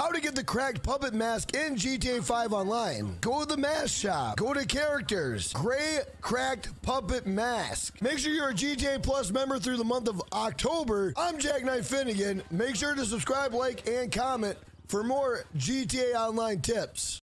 how to get the cracked puppet mask in GTA 5 Online. Go to the mask shop. Go to characters. Gray cracked puppet mask. Make sure you're a GTA Plus member through the month of October. I'm Jackknife Finnegan. Make sure to subscribe, like, and comment for more GTA Online tips.